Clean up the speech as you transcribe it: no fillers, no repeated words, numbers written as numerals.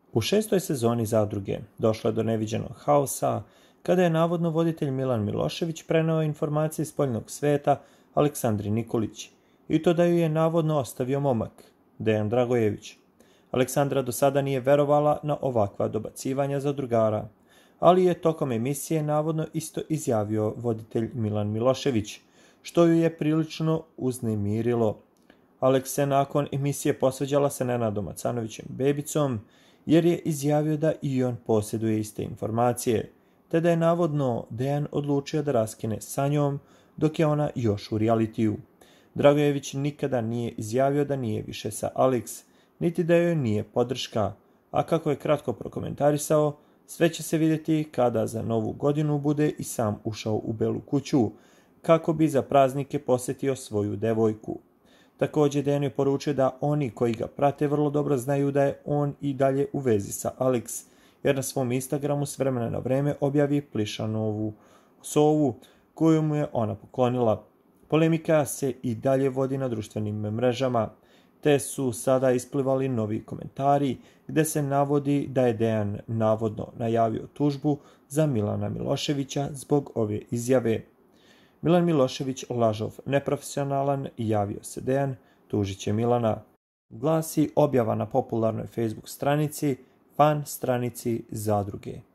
U 6. sezoni Zadruge došlo je do neviđenog haosa kada je navodno voditelj Milan Milošević preneo informacije iz spoljnog sveta Aleksandri Nikolić i to da ju je navodno ostavio momak, Dejan Dragojević. Aleksandra do sada nije verovala na ovakva dobacivanja zadrugara, ali je tokom emisije navodno isto izjavio voditelj Milan Milošević, što ju je prilično uznemirilo. Aleks se nakon emisije posvađala sa Nenadom Macanovićem Bebicom, jer je izjavio da i on posjeduje iste informacije, te da je navodno Dejan odlučio da raskine sa njom dok je ona još u realitiju. Dragojević nikada nije izjavio da nije više sa Aleks, niti da joj nije podrška, a kako je kratko prokomentarisao, sve će se vidjeti kada za novu godinu bude i sam ušao u Belu kuću, kako bi za praznike posjetio svoju devojku. Također Dejan je poručio da oni koji ga prate vrlo dobro znaju da je on i dalje u vezi sa Aleks, jer na svom Instagramu s vremena na vreme objavi plišanovu sovu koju mu je ona poklonila. Polemika se i dalje vodi na društvenim mrežama, te su sada isplivali novi komentari gde se navodi da je Dejan navodno najavio tužbu za Milana Miloševića zbog ove izjave. Milan Milošević lažov, neprofesionalan, javio se Dejan, tužit će Milana. Glasi objava na popularnoj Facebook stranici, fan stranici Zadruge.